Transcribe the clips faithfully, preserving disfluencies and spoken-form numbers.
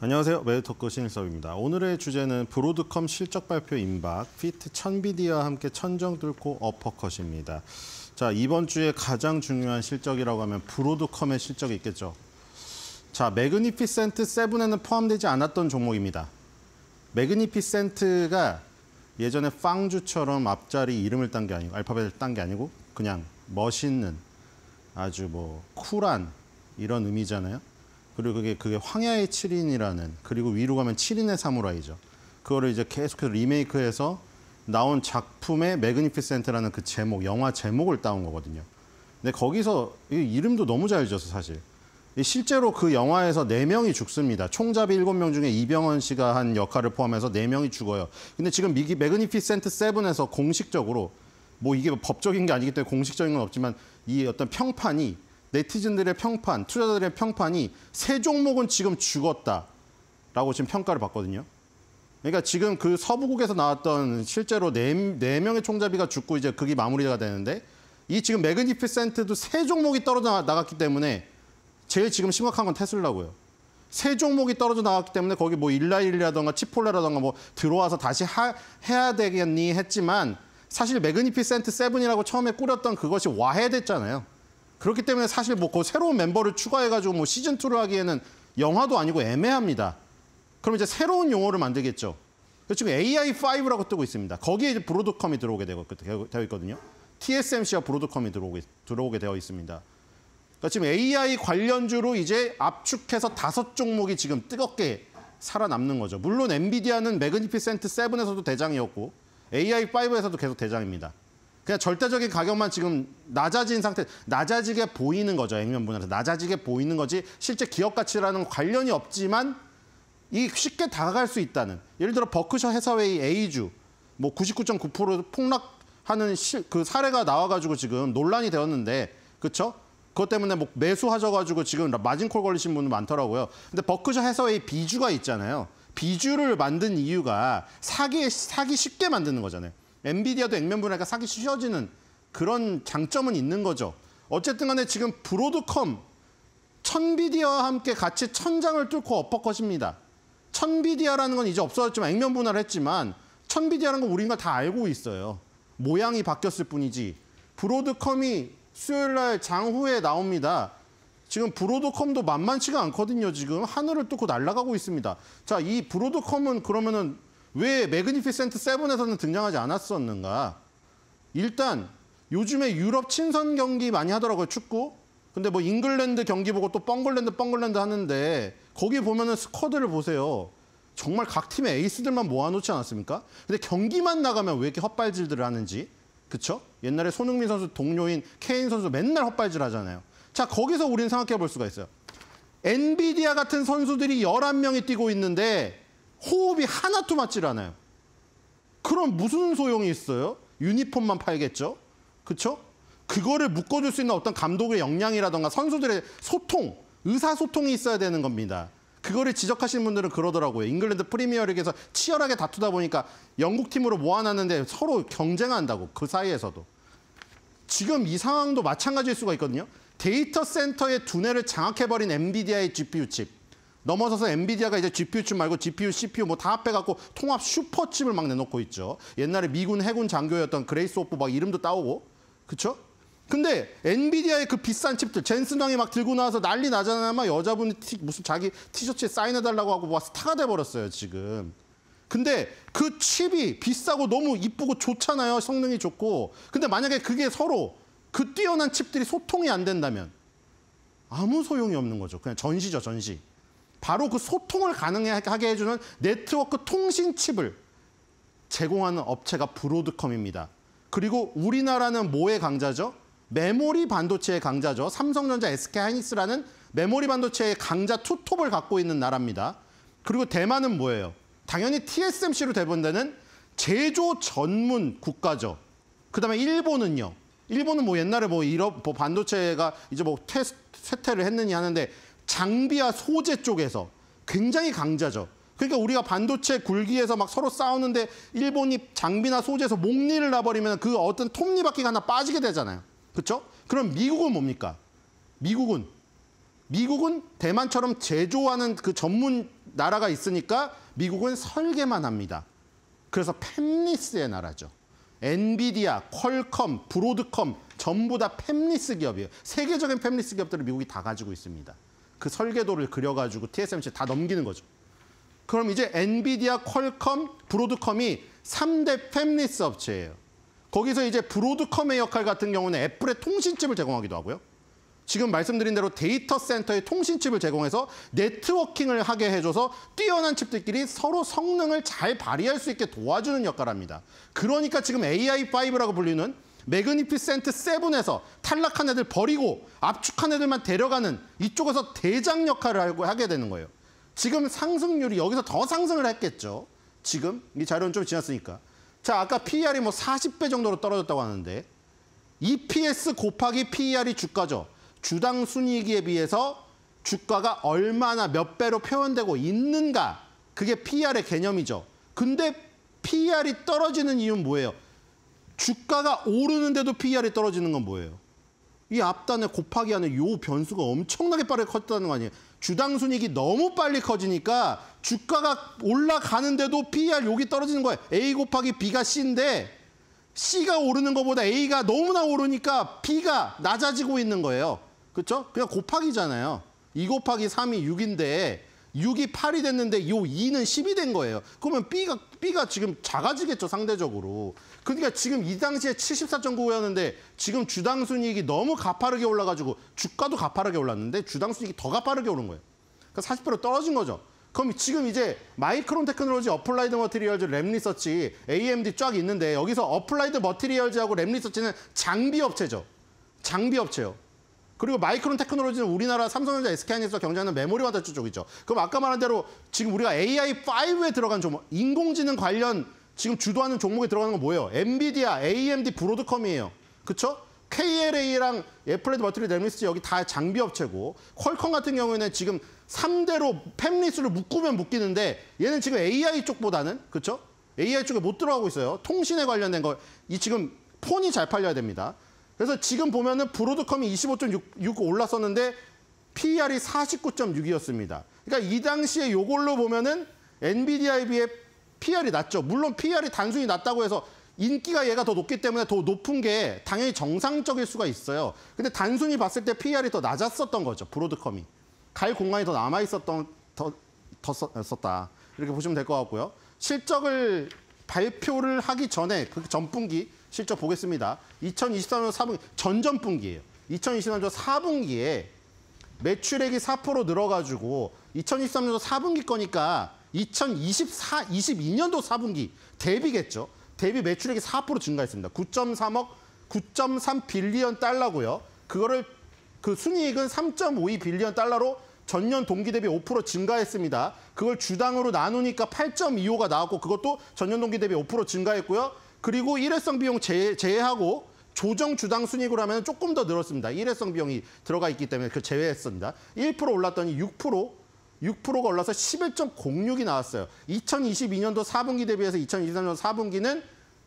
안녕하세요. 매드토크 신일섭입니다. 오늘의 주제는 브로드컴 실적 발표 임박, 피트 천비디아와 함께 천정 뚫고 어퍼컷입니다. 자, 이번 주에 가장 중요한 실적이라고 하면 브로드컴의 실적이 있겠죠. 자, 매그니피센트 칠에는 포함되지 않았던 종목입니다. 매그니피센트가 예전에 빵주처럼 앞자리 이름을 딴 게 아니고, 알파벳을 딴 게 아니고 그냥 멋있는, 아주 뭐 쿨한 이런 의미잖아요. 그리고 그게 그게 황야의 칠 인이라는, 그리고 위로 가면 칠 인의 사무라이죠. 그거를 이제 계속해서 리메이크해서 나온 작품의 매그니피센트라는 그 제목, 영화 제목을 따온 거거든요. 근데 거기서 이 이름도 너무 잘 지어서 사실 실제로 그 영화에서 네 명이 죽습니다. 총잡이 일곱 명 중에 이병헌 씨가 한 역할을 포함해서 네 명이 죽어요. 근데 지금 미기 매그니피센트 칠에서 공식적으로, 뭐 이게 법적인 게 아니기 때문에 공식적인 건 없지만, 이 어떤 평판이, 네티즌들의 평판, 투자자들의 평판이 세 종목은 지금 죽었다라고 지금 평가를 받거든요. 그러니까 지금 그 서부국에서 나왔던 실제로 네, 네 명의 총잡이가 죽고 이제 그게 마무리가 되는데, 이 지금 매그니피센트도 세 종목이 떨어져 나갔기 때문에 제일 지금 심각한 건 테슬라고요. 세 종목이 떨어져 나갔기 때문에 거기 뭐 일라일이라던가 치폴레라던가 뭐 들어와서 다시 하, 해야 되겠니 했지만, 사실 매그니피센트 칠이라고 처음에 꾸렸던 그것이 와해됐잖아요. 그렇기 때문에 사실 뭐 그 새로운 멤버를 추가해가지고 뭐 시즌 투를 하기에는 영화도 아니고 애매합니다. 그럼 이제 새로운 용어를 만들겠죠. 지금 에이아이 파이브라고 뜨고 있습니다. 거기에 이제 브로드컴이 들어오게 되어 있거든요. 티에스엠씨와 브로드컴이 들어오게, 들어오게 되어 있습니다. 그러니까 지금 에이아이 관련주로 이제 압축해서 다섯 종목이 지금 뜨겁게 살아남는 거죠. 물론 엔비디아는 매그니피센트 칠에서도 대장이었고 에이아이 파이브에서도 계속 대장입니다. 그냥 절대적인 가격만 지금 낮아진 상태, 낮아지게 보이는 거죠. 액면 분할에서 낮아지게 보이는 거지 실제 기업 가치라는 관련이 없지만 이 쉽게 다가갈 수 있다는. 예를 들어 버크셔 해사웨이 A주 뭐 구십구 점 구 퍼센트 폭락하는 시, 그 사례가 나와가지고 지금 논란이 되었는데, 그렇죠? 그것 때문에 뭐 매수하셔가지고 지금 마진콜 걸리신 분들 많더라고요. 근데 버크셔 해사웨이 B주가 있잖아요. B주를 만든 이유가 사기, 사기 쉽게 만드는 거잖아요. 엔비디아도 액면 분할가 사기 쉬워지는 그런 장점은 있는 거죠. 어쨌든 간에 지금 브로드컴, 천비디아와 함께 같이 천장을 뚫고 어퍼컷입니다. 천비디아라는 건 이제 없어졌지만, 액면 분할을 했지만 천비디아라는 건 우리가 다 알고 있어요. 모양이 바뀌었을 뿐이지. 브로드컴이 수요일 날 장후에 나옵니다. 지금 브로드컴도 만만치가 않거든요. 지금 하늘을 뚫고 날아가고 있습니다. 자, 이 브로드컴은 그러면은 왜 매그니피센트 칠에서는 등장하지 않았었는가? 일단 요즘에 유럽 친선 경기 많이 하더라고요, 축구. 근데 뭐 잉글랜드 경기 보고 또 뻥글랜드 뻥글랜드 하는데, 거기 보면은 스쿼드를 보세요. 정말 각 팀의 에이스들만 모아놓지 않았습니까? 근데 경기만 나가면 왜 이렇게 헛발질들을 하는지, 그쵸? 옛날에 손흥민 선수 동료인 케인 선수 맨날 헛발질 하잖아요. 자, 거기서 우리는 생각해 볼 수가 있어요. 엔비디아 같은 선수들이 열한 명이 뛰고 있는데 호흡이 하나도 맞질 않아요. 그럼 무슨 소용이 있어요? 유니폼만 팔겠죠? 그렇죠? 그거를 묶어줄 수 있는 어떤 감독의 역량이라던가 선수들의 소통, 의사소통이 있어야 되는 겁니다. 그거를 지적하시는 분들은 그러더라고요. 잉글랜드 프리미어리그에서 치열하게 다투다 보니까 영국 팀으로 모아놨는데 서로 경쟁한다고, 그 사이에서도. 지금 이 상황도 마찬가지일 수가 있거든요. 데이터 센터의 두뇌를 장악해버린 엔비디아의 지피유 칩. 넘어서서 엔비디아가 이제 지피유 칩 말고 지피유, 씨피유 뭐 다 합해갖고 통합 슈퍼칩을 막 내놓고 있죠. 옛날에 미군 해군 장교였던 그레이스 오프 막 이름도 따오고, 그쵸? 근데 엔비디아의 그 비싼 칩들, 젠슨 왕이 막 들고 나와서 난리 나잖아요. 막 여자분이 티, 무슨 자기 티셔츠에 사인해달라고 하고 막 스타가 돼버렸어요, 지금. 근데 그 칩이 비싸고 너무 이쁘고 좋잖아요. 성능이 좋고. 근데 만약에 그게 서로 그 뛰어난 칩들이 소통이 안 된다면 아무 소용이 없는 거죠. 그냥 전시죠, 전시. 바로 그 소통을 가능하게 해주는 네트워크 통신 칩을 제공하는 업체가 브로드컴입니다. 그리고 우리나라는 뭐의 강자죠? 메모리 반도체의 강자죠. 삼성전자, 에스케이하이닉스라는 메모리 반도체의 강자 투톱을 갖고 있는 나라입니다. 그리고 대만은 뭐예요? 당연히 티에스엠씨로 대본되는 제조 전문 국가죠. 그다음에 일본은요. 일본은 뭐 옛날에 뭐 이런 뭐 반도체가 이제 뭐 테스트, 쇠퇴를 했느니 하는데 장비와 소재 쪽에서 굉장히 강자죠. 그러니까 우리가 반도체 굴기에서 막 서로 싸우는데 일본이 장비나 소재에서 목리를 놔버리면 그 어떤 톱니바퀴가 하나 빠지게 되잖아요. 그렇죠? 그럼 미국은 뭡니까? 미국은 미국은 대만처럼 제조하는 그 전문 나라가 있으니까 미국은 설계만 합니다. 그래서 팹리스의 나라죠. 엔비디아, 퀄컴, 브로드컴 전부 다 팹리스 기업이에요. 세계적인 팹리스 기업들을 미국이 다 가지고 있습니다. 그 설계도를 그려가지고 티에스엠씨 다 넘기는 거죠. 그럼 이제 엔비디아, 퀄컴, 브로드컴이 삼 대 팹리스 업체예요. 거기서 이제 브로드컴의 역할 같은 경우는 애플의 통신칩을 제공하기도 하고요. 지금 말씀드린 대로 데이터 센터의 통신칩을 제공해서 네트워킹을 하게 해줘서 뛰어난 칩들끼리 서로 성능을 잘 발휘할 수 있게 도와주는 역할을 합니다. 그러니까 지금 에이아이 파이브라고 불리는 매그니피센트 세븐에서 탈락한 애들 버리고 압축한 애들만 데려가는 이쪽에서 대장 역할을 하게 되는 거예요. 지금 상승률이 여기서 더 상승을 했겠죠. 지금 이 자료는 좀 지났으니까. 자, 아까 피이알이 뭐 사십 배 정도로 떨어졌다고 하는데 이피에스 곱하기 피이알이 주가죠. 주당 순이익에 비해서 주가가 얼마나 몇 배로 표현되고 있는가. 그게 피이알의 개념이죠. 근데 피이알이 떨어지는 이유는 뭐예요? 주가가 오르는데도 피이알이 떨어지는 건 뭐예요? 이 앞단에 곱하기 하는 요 변수가 엄청나게 빠르게 컸다는 거 아니에요? 주당 순이익이 너무 빨리 커지니까 주가가 올라가는데도 피이알 여기 떨어지는 거예요. A 곱하기 B가 C인데 C가 오르는 것보다 A가 너무나 오르니까 B가 낮아지고 있는 거예요. 그렇죠? 그냥 곱하기잖아요. 이 곱하기 삼이 육인데 육이 팔이 됐는데 요 이는 십이 된 거예요. 그러면 B가, B가 지금 작아지겠죠, 상대적으로. 그러니까 지금 이 당시에 칠십사 점 구였는데 지금 주당 순이익이 너무 가파르게 올라가지고 주가도 가파르게 올랐는데 주당 순이익이 더 가파르게 오른 거예요. 그러니까 사십 배로 떨어진 거죠. 그럼 지금 이제 마이크론 테크놀로지, 어플라이드 머티리얼즈, 램리서치, 에이엠디 쫙 있는데 여기서 어플라이드 머티리얼즈하고 램리서치는 장비 업체죠. 장비 업체요. 그리고 마이크론 테크놀로지는 우리나라 삼성전자, 에스케이하이닉스와 경쟁하는 메모리 반도체 쪽이죠. 그럼 아까 말한 대로 지금 우리가 에이아이 파이브에 들어간 종목, 인공지능 관련 지금 주도하는 종목에 들어가는 건 뭐예요? 엔비디아, 에이엠디, 브로드컴이에요. 그렇죠? 케이엘에이랑 애플레드 머티리얼, 램리서치 여기 다 장비 업체고 퀄컴 같은 경우에는 지금 삼 대로 팹리스를 묶으면 묶이는데 얘는 지금 에이아이 쪽보다는 그렇죠? 에이아이 쪽에 못 들어가고 있어요. 통신에 관련된 거. 이 지금 폰이 잘 팔려야 됩니다. 그래서 지금 보면은 브로드컴이 이십오 점 육 올랐었는데 피이알이 사십구 점 육이었습니다. 그러니까 이 당시에 요걸로 보면은 엔비디아에 비해 피이알이 낮죠. 물론 피이알이 단순히 낮다고 해서 인기가 얘가 더 높기 때문에 더 높은 게 당연히 정상적일 수가 있어요. 근데 단순히 봤을 때 피이알이 더 낮았었던 거죠. 브로드컴이. 갈 공간이 더 남아있었던, 더, 더 썼다. 이렇게 보시면 될 것 같고요. 실적을 발표를 하기 전에, 그 전분기 실적 보겠습니다. 이천이십삼 년 사 분기, 전전분기예요. 이천이십삼 년 사 분기에 매출액이 사 퍼센트 늘어가지고 이천이십삼 년도 사 분기 거니까 이천이십사, 이십이 년도 사 분기 대비겠죠. 대비 매출액이 사 퍼센트 증가했습니다. 구 점 삼억, 구 점 삼 빌리언 달러고요. 그거를 그 순이익은 삼 점 오이 빌리언 달러로 전년 동기 대비 오 퍼센트 증가했습니다. 그걸 주당으로 나누니까 팔 점 이오가 나왔고 그것도 전년 동기 대비 오 퍼센트 증가했고요. 그리고 일회성 비용 제외, 제외하고 조정 주당 순이익으로 하면 조금 더 늘었습니다. 일회성 비용이 들어가 있기 때문에 그 제외했습니다. 일 퍼센트 올랐더니 육 퍼센트, 육 퍼센트가 올라서 십일 점 공육이 나왔어요. 이천이십이 년도 사 분기 대비해서 이천이십삼 년 사 분기는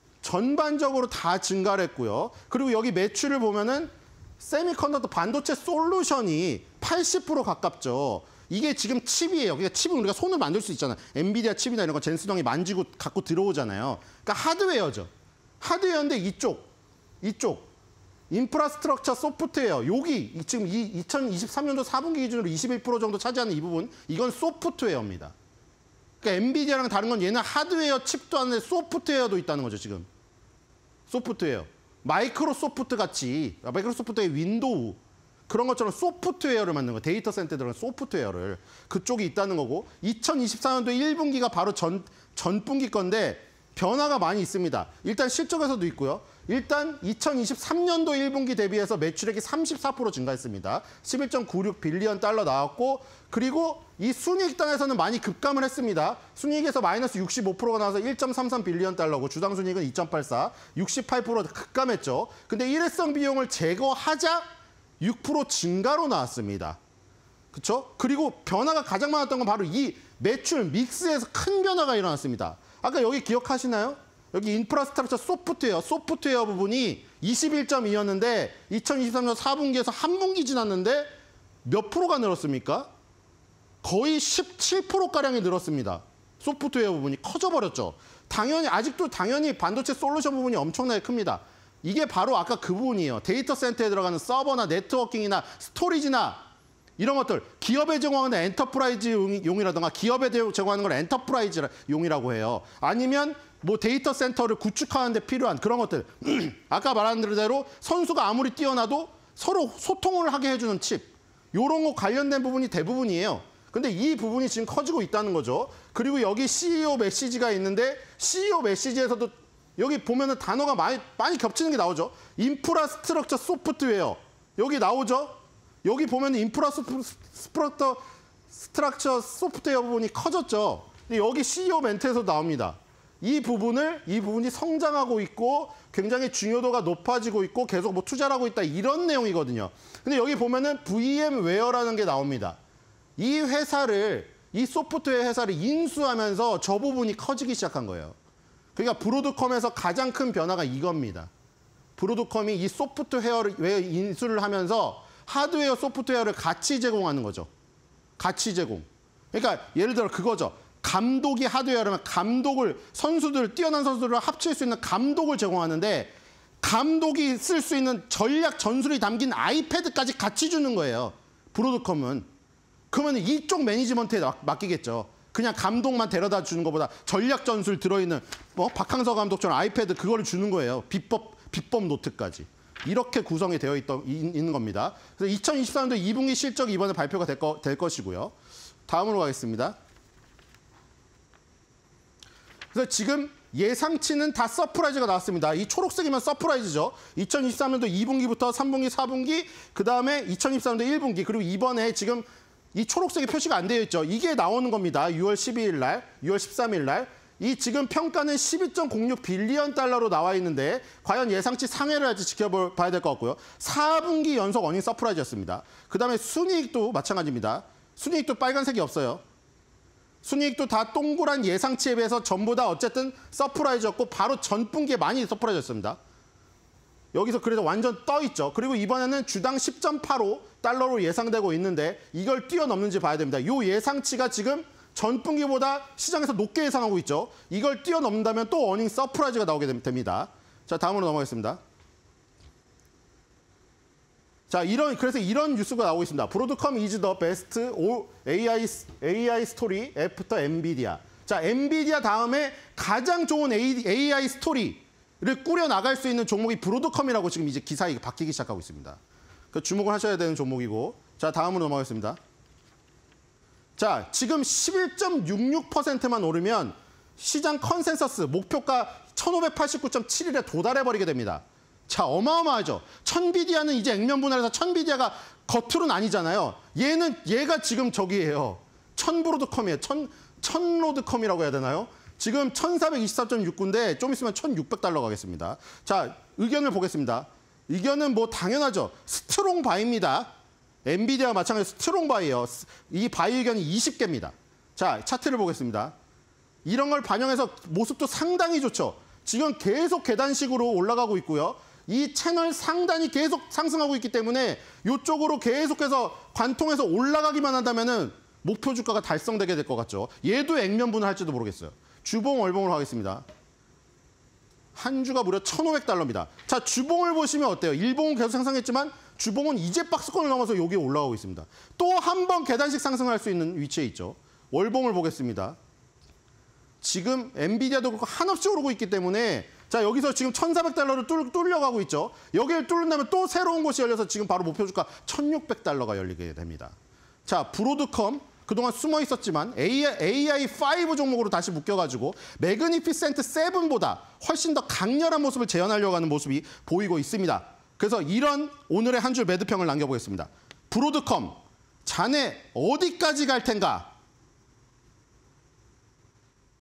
전반적으로 다 증가를 했고요. 그리고 여기 매출을 보면은 세미컨덕터 반도체 솔루션이 팔십 퍼센트 가깝죠. 이게 지금 칩이에요. 그러니까 칩은 우리가 손을 만들 수 있잖아요. 엔비디아 칩이나 이런 거 젠슨 형이 만지고 갖고 들어오잖아요. 그러니까 하드웨어죠. 하드웨어인데 이쪽, 이쪽. 인프라스트럭처 소프트웨어. 여기 지금 이 이천이십삼 년도 사 분기 기준으로 이십일 퍼센트 정도 차지하는 이 부분. 이건 소프트웨어입니다. 그러니까 엔비디아랑 다른 건 얘는 하드웨어 칩도 하는데 소프트웨어도 있다는 거죠, 지금. 소프트웨어. 마이크로소프트 같이, 마이크로소프트의 윈도우. 그런 것처럼 소프트웨어를 만드는 거예요. 데이터 센터에 들어간 소프트웨어를. 그쪽이 있다는 거고 이천이십사 년도 일 분기가 바로 전, 전분기 건데 변화가 많이 있습니다. 일단 실적에서도 있고요. 일단 이천이십삼 년도 일 분기 대비해서 매출액이 삼십사 퍼센트 증가했습니다. 십일 점 구육 빌리언 달러 나왔고 그리고 이 순이익단에서는 많이 급감을 했습니다. 순이익에서 마이너스 육십오 퍼센트가 나와서 일 점 삼삼 빌리언 달러고 주당 순이익은 이 점 팔사, 육십팔 퍼센트 급감했죠. 근데 일회성 비용을 제거하자 육 퍼센트 증가로 나왔습니다. 그렇죠? 그리고 변화가 가장 많았던 건 바로 이 매출 믹스에서 큰 변화가 일어났습니다. 아까 여기 기억하시나요? 여기 인프라스트럭처 소프트웨어, 소프트웨어 부분이 이십일 점 이였는데 이천이십삼 년 사 분기에서 한 분기 지났는데 몇 프로가 늘었습니까? 거의 십칠 퍼센트가량이 늘었습니다. 소프트웨어 부분이 커져버렸죠. 당연히 아직도 당연히 반도체 솔루션 부분이 엄청나게 큽니다. 이게 바로 아까 그 부분이에요. 데이터 센터에 들어가는 서버나 네트워킹이나 스토리지나 이런 것들, 기업에 제공하는 엔터프라이즈 용이라든가 기업에 제공하는 걸 엔터프라이즈 용이라고 해요. 아니면 뭐 데이터 센터를 구축하는 데 필요한 그런 것들. 아까 말한 대로 선수가 아무리 뛰어나도 서로 소통을 하게 해주는 칩. 이런 거 관련된 부분이 대부분이에요. 근데 이 부분이 지금 커지고 있다는 거죠. 그리고 여기 씨이오 메시지가 있는데 씨이오 메시지에서도 여기 보면은 단어가 많이, 많이 겹치는 게 나오죠. 인프라스트럭처 소프트웨어. 여기 나오죠. 여기 보면 인프라스트럭처 스트럭처 소프트웨어 부분이 커졌죠. 근데 여기 씨이오 멘트에서 나옵니다. 이 부분을, 이 부분이 성장하고 있고 굉장히 중요도가 높아지고 있고 계속 뭐 투자를 하고 있다. 이런 내용이거든요. 근데 여기 보면은 브이엠웨어라는 게 나옵니다. 이 회사를, 이 소프트웨어 회사를 인수하면서 저 부분이 커지기 시작한 거예요. 그러니까 브로드컴에서 가장 큰 변화가 이겁니다. 브로드컴이 이 소프트웨어를 인수를 하면서 하드웨어, 소프트웨어를 같이 제공하는 거죠. 같이 제공. 그러니까 예를 들어 그거죠. 감독이 하드웨어라면 감독을, 선수들, 뛰어난 선수들을 합칠 수 있는 감독을 제공하는데 감독이 쓸 수 있는 전략 전술이 담긴 아이패드까지 같이 주는 거예요. 브로드컴은. 그러면 이쪽 매니지먼트에 맡기겠죠. 그냥 감독만 데려다 주는 것보다 전략 전술 들어있는 뭐 박항서 감독처럼 아이패드 그거를 주는 거예요. 비법, 비법 노트까지. 이렇게 구성이 되어 있, 있는 겁니다. 그래서 이천이십삼 년도 이 분기 실적이 이번에 발표가 될, 거, 될 것이고요. 다음으로 가겠습니다. 그래서 지금 예상치는 다 서프라이즈가 나왔습니다. 이 초록색이면 서프라이즈죠. 이천이십삼 년도 이 분기부터 삼 분기, 사 분기, 그다음에 이천이십삼 년도 일 분기, 그리고 이번에 지금 이 초록색이 표시가 안 되어 있죠. 이게 나오는 겁니다. 유월 십이일 날, 유월 십삼일 날. 이 지금 평가는 십이 점 공육 빌리언 달러로 나와 있는데 과연 예상치 상회를 할지 지켜봐야 될 것 같고요. 사 분기 연속 어닝 서프라이즈였습니다. 그다음에 순이익도 마찬가지입니다. 순이익도 빨간색이 없어요. 순이익도 다 동그란 예상치에 비해서 전부 다 어쨌든 서프라이즈였고 바로 전 분기에 많이 서프라이즈였습니다. 여기서 그래서 완전 떠 있죠. 그리고 이번에는 주당 십 점 팔오 달러로 예상되고 있는데 이걸 뛰어넘는지 봐야 됩니다. 이 예상치가 지금 전 분기보다 시장에서 높게 예상하고 있죠. 이걸 뛰어넘는다면 또 어닝 서프라이즈가 나오게 됩니다. 자, 다음으로 넘어가겠습니다. 자, 이런 그래서 이런 뉴스가 나오고 있습니다. 브로드컴 is the best 에이아이 에이아이 스토리 애프터 엔비디아. 자, 엔비디아 다음에 가장 좋은 에이아이 스토리를 꾸려 나갈 수 있는 종목이 브로드컴이라고 지금 이제 기사가 바뀌기 시작하고 있습니다. 그 주목을 하셔야 되는 종목이고. 자, 다음으로 넘어가겠습니다. 자, 지금 십일 점 육육 퍼센트만 오르면 시장 컨센서스 목표가 천오백팔십구 점 칠일에 도달해버리게 됩니다. 자, 어마어마하죠. 천비디아는 이제 액면 분할해서 천비디아가 겉으로는 아니잖아요. 얘는, 얘가 지금 저기예요. 천브로드컴이에요. 천, 천로드컴이라고 해야 되나요? 지금 천사백이십사 점 육구인데 좀 있으면 천육백 달러 가겠습니다. 자, 의견을 보겠습니다. 의견은 뭐 당연하죠. 스트롱 바이입니다. 엔비디아와 마찬가지로 스트롱 바이예요. 이 바이 의견이 이십 개입니다. 자, 차트를 보겠습니다. 이런 걸 반영해서 모습도 상당히 좋죠. 지금 계속 계단식으로 올라가고 있고요. 이 채널 상단이 계속 상승하고 있기 때문에 이쪽으로 계속해서 관통해서 올라가기만 한다면은 목표 주가가 달성되게 될 것 같죠. 얘도 액면 분할할지도 모르겠어요. 주봉, 월봉으로 하겠습니다. 한 주가 무려 천오백 달러입니다. 자, 주봉을 보시면 어때요? 일봉은 계속 상승했지만 주봉은 이제 박스권을 넘어서 여기에 올라가고 있습니다. 또 한 번 계단식 상승할 수 있는 위치에 있죠. 월봉을 보겠습니다. 지금 엔비디아도 그렇고 한없이 오르고 있기 때문에 자, 여기서 지금 천사백 달러를 뚫, 뚫려가고 있죠. 여기를 뚫는다면 또 새로운 곳이 열려서 지금 바로 목표 주가 천육백 달러가 열리게 됩니다. 자, 브로드컴 그동안 숨어 있었지만 에이아이 오 종목으로 다시 묶여가지고 매그니피센트 칠보다 훨씬 더 강렬한 모습을 재현하려고 하는 모습이 보이고 있습니다. 그래서 이런 오늘의 한 줄 매도평을 남겨보겠습니다. 브로드컴, 자네 어디까지 갈 텐가?